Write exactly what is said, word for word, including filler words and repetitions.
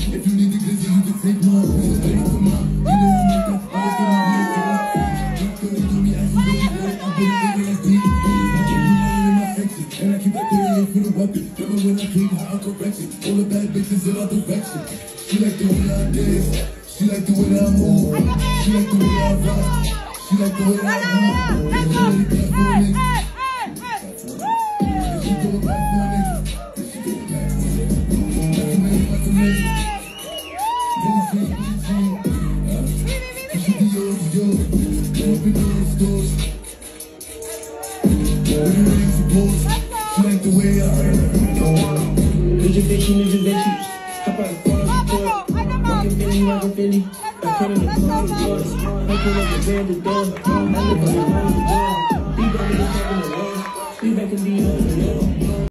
If you need the glizzy, you can take more. Come on, you know I'm like that. I was gonna be a girl. Don't do me as you really good. I've been living as deep. I keep you running in my section, and I keep that thirty-eight for the weapon. Remember when I came hot, correction. All the bad bitches in our direction. She like the way I dance. She like the way I move. She like the way I rock. She like the way I move. She really clap for a nigga. She go back for a nigga. She go back for a nigga. Like a nigga, like a nigga. Then I say, she the yours, yours. Go up in those stores. When you ready to pose, she like the way I heard. Is your bitch, is your bitch? Hop out the car, walking Philly, walking Philly. I put in the car, the doors. I pull up the bed, the door. I live on the road, the door. We back in the wall. We back in the old,